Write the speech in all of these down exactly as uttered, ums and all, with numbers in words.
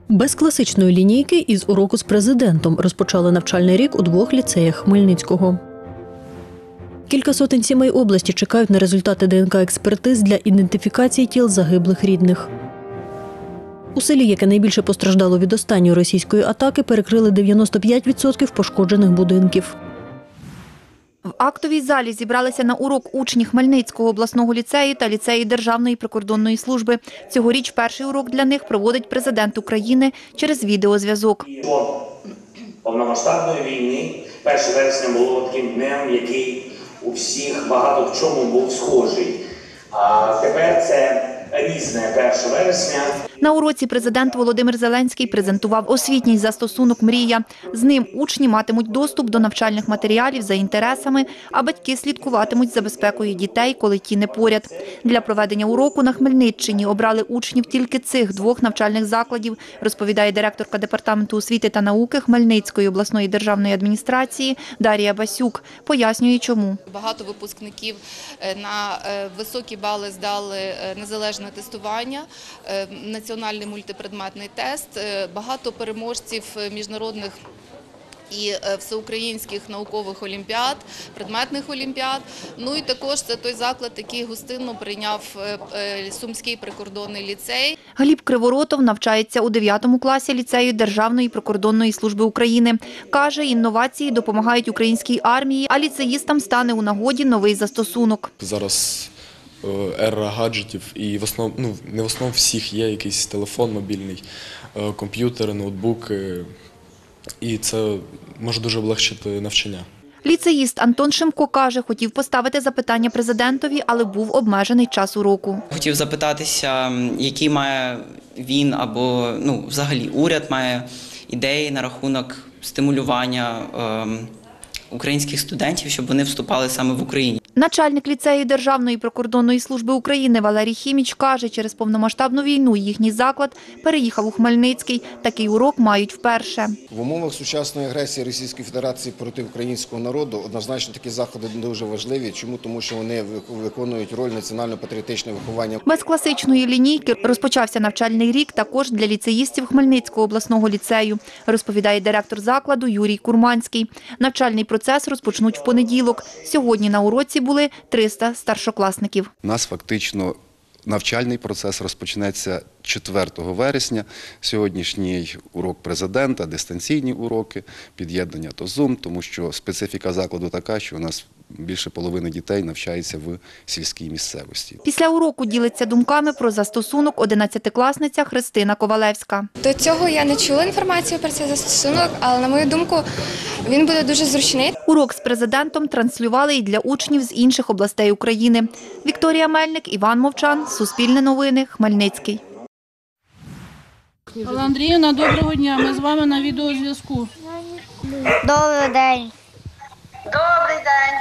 Без класичної лінійки із уроку з президентом розпочали навчальний рік у двох ліцеях Хмельницького. Кілька сотень сімей області чекають на результати ДНК-експертиз для ідентифікації тіл загиблих рідних. У селі, яке найбільше постраждало від останньої російської атаки, перекрили дев'яносто п'ять відсотків пошкоджених будинків. В актовій залі зібралися на урок учні Хмельницького обласного ліцею та ліцею Державної прикордонної служби. Цьогоріч перший урок для них проводить президент України через відеозв'язок. Повномасштабної війни перше вересня було таким днем, який у всіх багато в чому був схожий. А тепер це різне перше вересня. На уроці президент Володимир Зеленський презентував освітній застосунок «Мрія». З ним учні матимуть доступ до навчальних матеріалів за інтересами, а батьки слідкуватимуть за безпекою дітей, коли ті не поряд. Для проведення уроку на Хмельниччині обрали учнів тільки цих двох навчальних закладів, розповідає директорка Департаменту освіти та науки Хмельницької обласної державної адміністрації Дар'я Басюк. Пояснює, чому. Багато випускників на високі бали здали незалежне тестування, національний мультипредметний тест, багато переможців міжнародних і всеукраїнських наукових олімпіад, предметних олімпіад. Ну і також це той заклад, який гостинно прийняв Сумський прикордонний ліцей. Гліб Криворотов навчається у дев'ятому класі ліцею Державної прикордонної служби України. Каже, інновації допомагають українській армії, а ліцеїстам стане у нагоді новий застосунок. Зараз ера гаджетів, і в основному, ну, не в основному всіх є якийсь телефон мобільний, комп'ютери, ноутбуки, і це може дуже облегшити навчання. Ліцеїст Антон Шимко каже, хотів поставити запитання президентові, але був обмежений час уроку. Хотів запитатися, які має він або ну, взагалі уряд має ідеї на рахунок стимулювання е, українських студентів, щоб вони вступали саме в Україні. Начальник ліцею Державної прикордонної служби України Валерій Хіміч каже, через повномасштабну війну їхній заклад переїхав у Хмельницький. Такий урок мають вперше. В умовах сучасної агресії Російської Федерації проти українського народу однозначно такі заходи дуже важливі. Чому? Тому що вони виконують роль національно-патріотичного виховання. Без класичної лінійки розпочався навчальний рік також для ліцеїстів Хмельницького обласного ліцею, розповідає директор закладу Юрій Курманський. Навчальний процес розпочнуть в понеділок. Сьогодні на уроці були триста старшокласників. У нас фактично навчальний процес розпочнеться четвертого вересня. Сьогоднішній урок президента, дистанційні уроки, під'єднання до Zoom, тому що специфіка закладу така, що у нас більше половини дітей навчається в сільській місцевості. Після уроку ділиться думками про застосунок одинадцятикласниця Христина Ковалевська. До цього я не чула інформацію про цей застосунок, але, на мою думку, він буде дуже зручний. Урок з президентом транслювали і для учнів з інших областей України. Вікторія Мельник, Іван Мовчан, Суспільне новини, Хмельницький. Алла Андріївна, доброго дня. Ми з вами на відеозв'язку. Добрий день. Добрий день.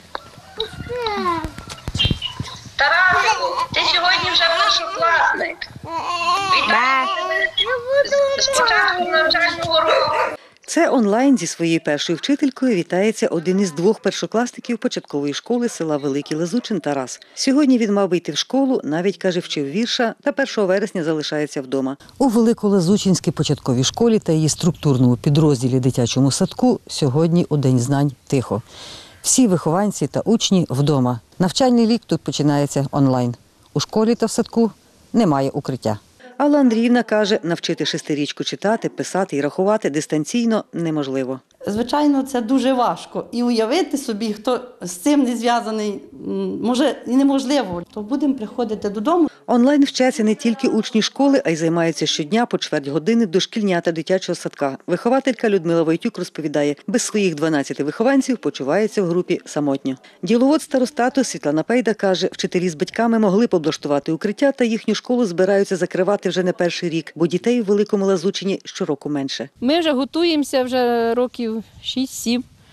Тарасику, ти сьогодні вже першокласник. Вітаю з початком навчального року. Це онлайн зі своєю першою вчителькою вітається один із двох першокласників початкової школи села Великий Лазучин Тарас. Сьогодні він мав би йти в школу, навіть, каже, вчив вірша, та першого вересня залишається вдома. У Великолазучинській початковій школі та її структурному підрозділі дитячому садку сьогодні у День знань тихо. Всі вихованці та учні вдома. Навчальний рік тут починається онлайн. У школі та в садку немає укриття. Алла Андріївна каже, навчити шестирічку читати, писати і рахувати дистанційно неможливо. Звичайно, це дуже важко. І уявити собі, хто з цим не зв'язаний, може, і неможливо. То будемо приходити додому. Онлайн вчаться не тільки учні школи, а й займаються щодня по чверть години дошкільнята дитячого садка. Вихователька Людмила Войтюк розповідає, без своїх дванадцяти вихованців почувається в групі самотньо. Діловод старостату Світлана Пейда каже, вчителі з батьками могли б облаштувати укриття, та їхню школу збираються закривати вже не перший рік, бо дітей у Великому Лазучині щороку менше. Ми вже готуємося вже років шість-сім.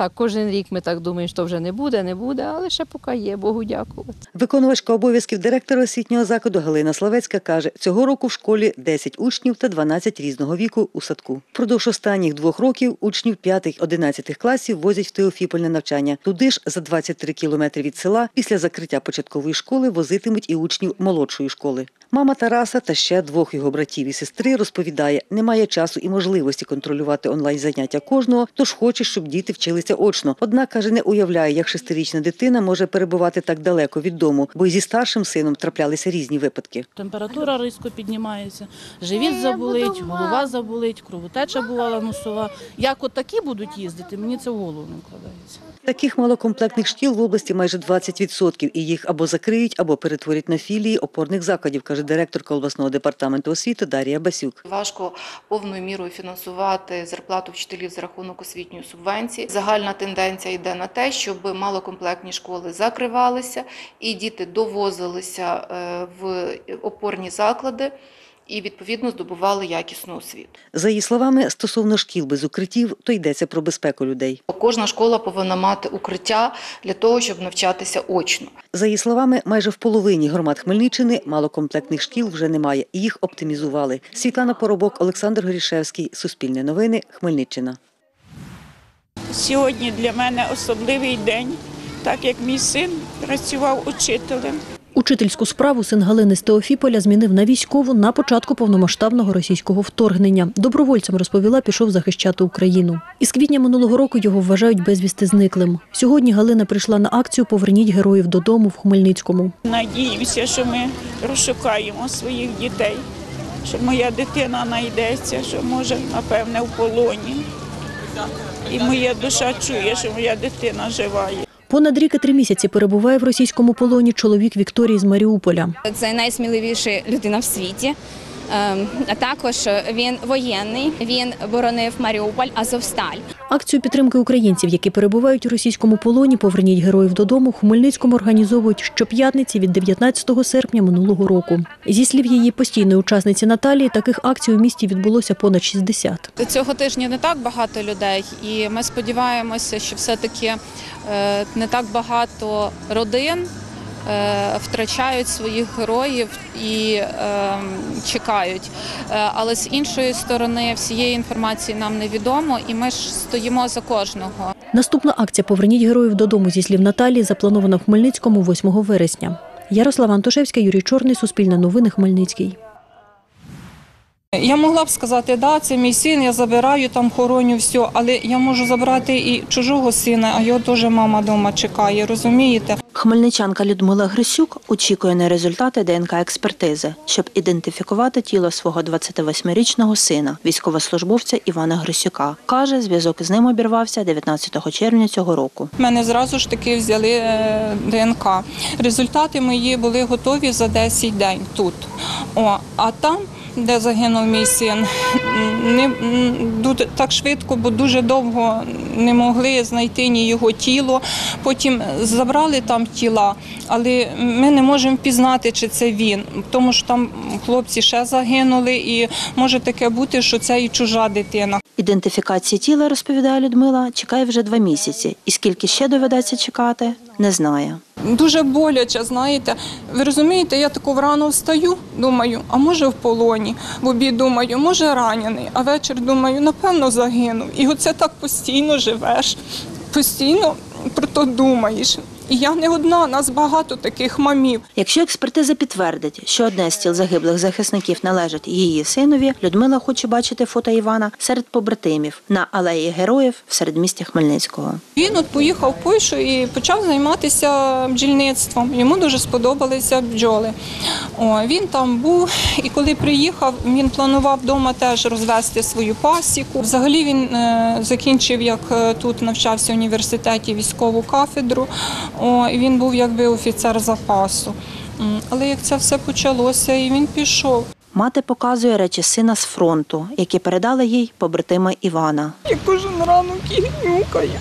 Так, кожен рік ми так думаємо, що вже не буде, не буде, але ще поки є, Богу дякувати. Виконувачка обов'язків директора освітнього закладу Галина Славецька каже, цього року в школі десять учнів та дванадцять різного віку у садку. Впродовж останніх двох років учнів п'ятих-одинадцятих класів возять в Теофіполь на навчання. Туди ж за двадцять три кілометри від села після закриття початкової школи возитимуть і учнів молодшої школи. Мама Тараса та ще двох його братів і сестри розповідає, немає часу і можливості контролювати онлайн-заняття кожного, тож хоче, щоб діти вчилися очно. Однак, каже, не уявляє, як шестирічна дитина може перебувати так далеко від дому, бо й зі старшим сином траплялися різні випадки. Температура різко піднімається, живіт заболить, голова заболить, кровотеча бувала носова. Як от такі будуть їздити, мені це в голову не вкладається. Таких малокомплектних шкіл в області майже двадцять відсотків, і їх або закриють, або перетворять на філії опорних закладів, каже директорка обласного департаменту освіти Дар'я Басюк. Важко повною мірою фінансувати зарплату вчителів за рахунок освітньої субвенції. Загальна тенденція йде на те, щоб малокомплектні школи закривалися і діти довозилися в опорні заклади і, відповідно, здобували якісну освіту. За її словами, стосовно шкіл без укриттів, то йдеться про безпеку людей. Кожна школа повинна мати укриття для того, щоб навчатися очно. За її словами, майже в половині громад Хмельниччини малокомплектних шкіл вже немає, і їх оптимізували. Світлана Поробок, Олександр Горішевський, Суспільне новини, Хмельниччина. Сьогодні для мене особливий день, так як мій син працював учителем. Учительську справу син Галини з Теофіполя змінив на військову на початку повномасштабного російського вторгнення. Добровольцем, розповіла, пішов захищати Україну. Із квітня минулого року його вважають безвісти зниклим. Сьогодні Галина прийшла на акцію «Поверніть героїв додому» в Хмельницькому. Надіюся, що ми розшукаємо своїх дітей, що моя дитина знайдеться, що може, напевне, в полоні. І моя душа чує, що моя дитина жива. Понад рік і три місяці перебуває в російському полоні чоловік Вікторії з Маріуполя. Це найсміливіша людина в світі. А також він воєнний, він боронив Маріуполь, Азовсталь. Акцію підтримки українців, які перебувають у російському полоні «Поверніть героїв додому» в Хмельницькому організовують щоп'ятниці від дев'ятнадцятого серпня минулого року. Зі слів її постійної учасниці Наталії, таких акцій у місті відбулося понад шістдесят. Цього тижня не так багато людей, і ми сподіваємося, що все-таки не так багато родин втрачають своїх героїв і е, чекають. Але з іншої сторони, всієї інформації нам невідомо, і ми ж стоїмо за кожного. Наступна акція «Поверніть героїв додому» зі слів Наталії запланована в Хмельницькому восьмого вересня. Ярослава Антошевська, Юрій Чорний, Суспільне новини, Хмельницький. Я могла б сказати, да, це мій син, я забираю, там хороню, все, але я можу забрати і чужого сина, а його теж мама вдома чекає, розумієте? Хмельничанка Людмила Грисюк очікує на результати Де ен ка-експертизи, щоб ідентифікувати тіло свого двадцятивосьмирічного сина, військовослужбовця Івана Грисюка. Каже, зв'язок із ним обірвався дев'ятнадцятого червня цього року. Мене зразу ж таки взяли Де ен ка. Результати мої були готові за десять днів тут. О, а там, де загинув мій син, не так швидко, бо дуже довго не могли знайти ні його тіло. Потім забрали там тіла, але ми не можемо впізнати, чи це він, тому що там хлопці ще загинули, і може таке бути, що це і чужа дитина. Ідентифікації тіла, розповідає Людмила, чекає вже два місяці. І скільки ще доведеться чекати, не знає. Дуже боляче, знаєте. Ви розумієте, я таку врано встаю, думаю, а може в полоні. В обід думаю, може ранений, а вечір думаю, напевно загинув. І оце так постійно живеш, постійно про то думаєш. І я не одна, нас багато таких мамів. Якщо експертиза підтвердить, що одне з тіл загиблих захисників належить її синові, Людмила хоче бачити фото Івана серед побратимів на алеї Героїв в середмісті Хмельницького. Він от поїхав в Польщу і почав займатися бджільництвом. Йому дуже сподобалися бджоли. О, він там був, і коли приїхав, він планував вдома теж розвести свою пасіку. Взагалі він е, закінчив, як тут навчався в університеті, військову кафедру. О, і він був якби офіцер запасу. Але як це все почалося, і він пішов. Мати показує речі сина з фронту, які передали їй побратими Івана. Я кожен ранок їх нюкаю.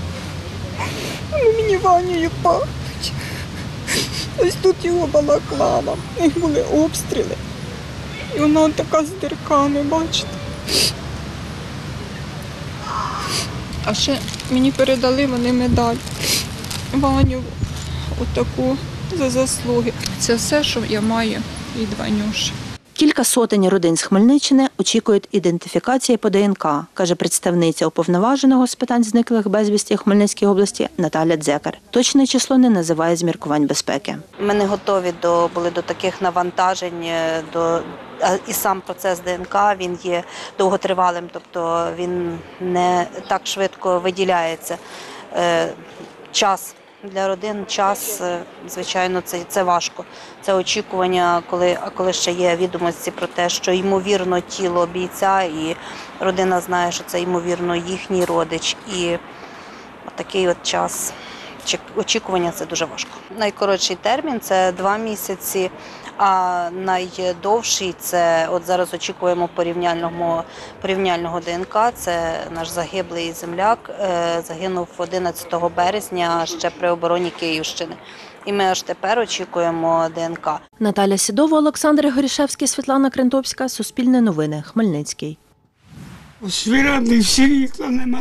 Мені Ванею пахнуть. Ось тут його балаклава. У них були обстріли. І вона така з дірками, бачите. А ще мені передали вони медаль Ваню, отаку за заслуги. Це все, що я маю від Ванюші. Кілька сотень родин з Хмельниччини очікують ідентифікації по ДНК, каже представниця уповноваженого з питань зниклих безвісті у Хмельницькій області Наталя Дзекар. Точне число не називає з міркувань безпеки. Ми не готові до, були до таких навантажень, до, і сам процес ДНК він є довготривалим, тобто він не так швидко виділяється. Час для родин, час, звичайно, це, це важко. Це очікування, коли, коли ще є відомості про те, що ймовірно тіло бійця, і родина знає, що це ймовірно їхній родич. І такий от час очікування – це дуже важко. Найкоротший термін – це два місяці, а найдовший – це от зараз очікуємо порівняльного, порівняльного ДНК. Це наш загиблий земляк, загинув одинадцятого березня ще при обороні Київщини. І ми аж тепер очікуємо ДНК. Наталя Сідова, Олександр Горішевський, Світлана Крентопська. Суспільне новини. Хмельницький. У свіранних всі вікна нема.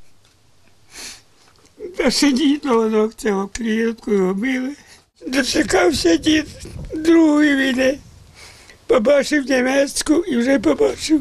Та ще дід новинок цього клієнткою били. Дочекався дід Другої війни. Побачив німецьку і вже побачив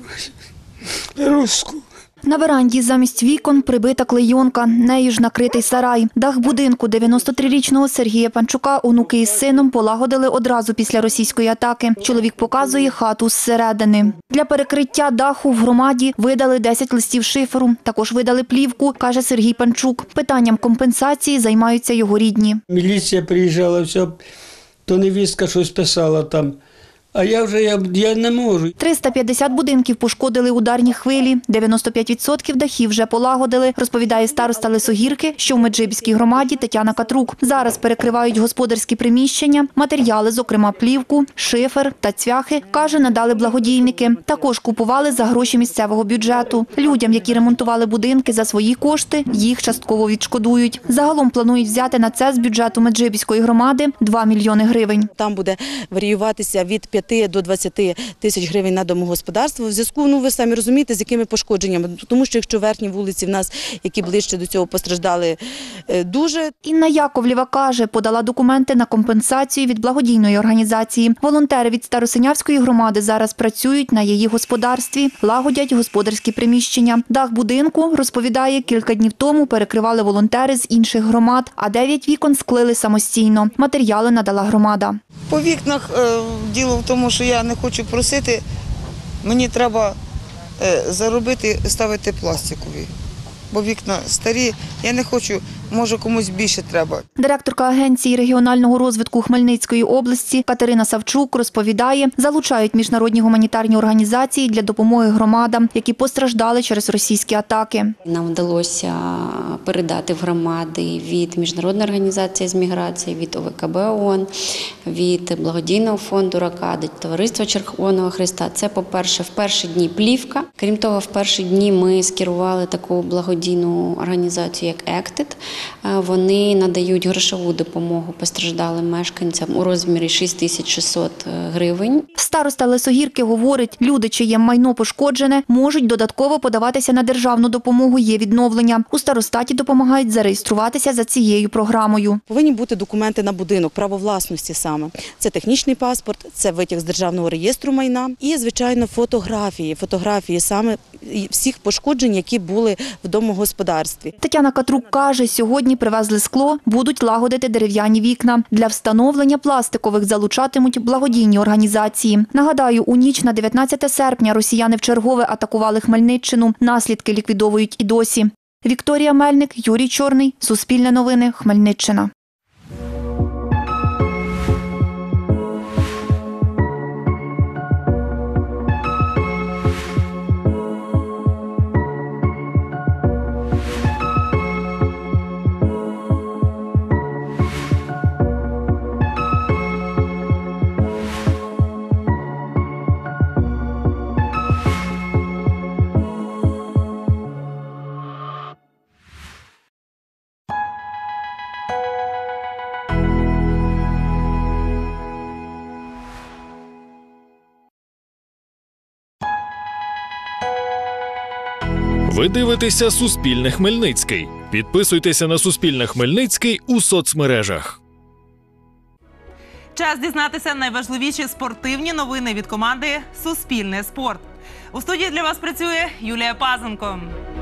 руську. На веранді замість вікон прибита клейонка, нею ж накритий сарай. Дах будинку дев'яносто трирічного Сергія Панчука онуки із сином полагодили одразу після російської атаки. Чоловік показує хату зсередини. Для перекриття даху в громаді видали десять листів шиферу. Також видали плівку, каже Сергій Панчук. Питанням компенсації займаються його рідні. Міліція приїжджала, все, то невістка щось писала там. А я вже я, я не можу. триста п'ятдесят будинків пошкодили ударні хвилі, дев'яносто п'ять відсотків дахів вже полагодили, розповідає староста Лисогірки, що в Меджибіській громаді Тетяна Катрук. Зараз перекривають господарські приміщення, матеріали, зокрема плівку, шифер та цвяхи, каже, надали благодійники. Також купували за гроші місцевого бюджету. Людям, які ремонтували будинки за свої кошти, їх частково відшкодують. Загалом планують взяти на це з бюджету Меджибіської громади два мільйони гривень. Там буде варіюватися від п'яти до двадцяти тисяч гривень на домогосподарство. В зв'язку, ну ви самі розумієте, з якими пошкодженнями. Тому що якщо верхні вулиці в нас, які ближче до цього, постраждали дуже. Інна Яковлєва каже, подала документи на компенсацію від благодійної організації. Волонтери від Старосинявської громади зараз працюють на її господарстві, лагодять господарські приміщення. Дах будинку, розповідає, кілька днів тому перекривали волонтери з інших громад, а дев'ять вікон склили самостійно. Матеріали надала громада. По вікнах е, діло в тому, що я не хочу просити, мені треба е, заробити, ставити пластикові, бо вікна старі, я не хочу, може комусь більше треба. Директорка Агенції регіонального розвитку Хмельницької області Катерина Савчук розповідає, залучають міжнародні гуманітарні організації для допомоги громадам, які постраждали через російські атаки. Нам вдалося передати в громади від Міжнародної організації з міграції, від О В К Б ООН, від Благодійного фонду «Рокада», Товариства Червоного Хреста. Це, по-перше, в перші дні плівка. Крім того, в перші дні ми скерували таку благодійну організацію, як «Ектед». Вони надають грошову допомогу постраждалим мешканцям у розмірі шість тисяч шістсот гривень. Староста Лисогірки говорить, люди, чиє майно пошкоджене, можуть додатково подаватися на державну допомогу «Є відновлення». У старостаті допомагають зареєструватися за цією програмою. Повинні бути документи на будинок, право власності саме. Це технічний паспорт, це витяг з державного реєстру майна і, звичайно, фотографії. Фотографії саме всіх пошкоджень, які були в домогосподарстві. Тетяна Катрук каже, сьогодні привезли скло, будуть лагодити дерев'яні вікна. Для встановлення пластикових залучатимуть благодійні організації. Нагадаю, у ніч на дев'ятнадцяте серпня росіяни вчергове атакували Хмельниччину. Наслідки ліквідовують і досі. Вікторія Мельник, Юрій Чорний. Суспільне новини. Хмельниччина. Ви дивитеся «Суспільне Хмельницький». Підписуйтеся на «Суспільне Хмельницький» у соцмережах. Час дізнатися найважливіші спортивні новини від команди «Суспільне спорт». У студії для вас працює Юлія Пазенко.